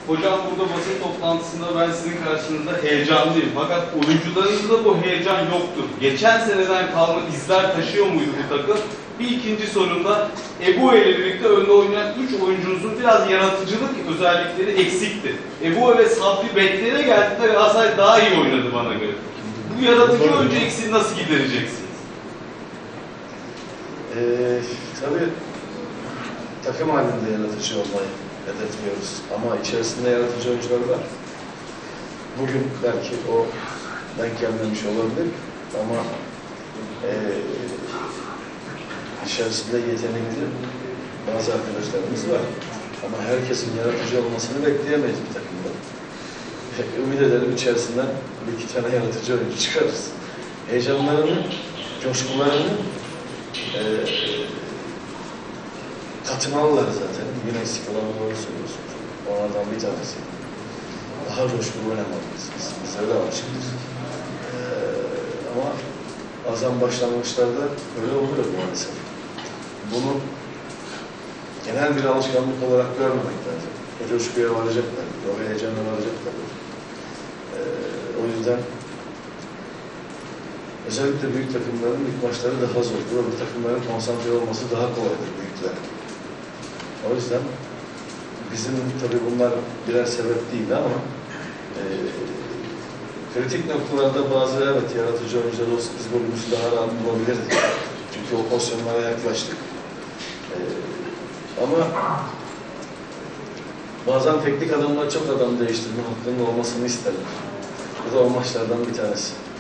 Hocam burada basın toplantısında ben sizin karşınızda heyecanlıyım. Fakat oyuncularınızda bu heyecan yoktur. Geçen seneden kalma izler taşıyor muydu bu takım? Bir ikinci sorumda Ebue ile birlikte önde oynayan 3 oyuncunuzun biraz yaratıcılık özellikleri eksikti. Ebue ve Sabri beklere geldiğinde Galatasaray daha iyi oynadı bana göre. Bu yaratıcı oyuncu eksiğini nasıl gidereceksiniz? Tabii takım halinde yaratıcı olmayı hedefliyoruz. Ama içerisinde yaratıcı oyuncular var. Bugün belki o denk gelmemiş olabilir ama içerisinde yetenekli bazı arkadaşlarımız var. Ama herkesin yaratıcı olmasını bekleyemeyiz bir takımda. Ümit ederim içerisinden bir iki tane yaratıcı oyuncu çıkarırız. Heyecanlarını, coşkularını katmalılar zaten. Bugün eksik olan doğru söylüyorsunuz. Onlardan bir tanesi. Daha coşkulu oynamalıyız. Bizde de var şimdi. Ama bazen başlangıçlarda böyle oluyor maalesef. Bunu genel bir alışkanlık olarak görmemek lazım. O coşkuya varacaklar, o heyecana varacaklar. O yüzden özellikle büyük takımların ilk maçları daha zordur. Bu takımların konsantre olması daha kolaydır büyükler. O yüzden bizim tabii bunlar birer sebep değil ama kritik noktalarda bazı evet yaratıcı oyuncular olsa biz golümüzü daha rahat bulabilirdik. Çünkü o pozisyonlara yaklaştık. Ama bazen teknik adamlar çok adam değiştirme hakkının olmasını isterler. Bu da o maçlardan bir tanesi.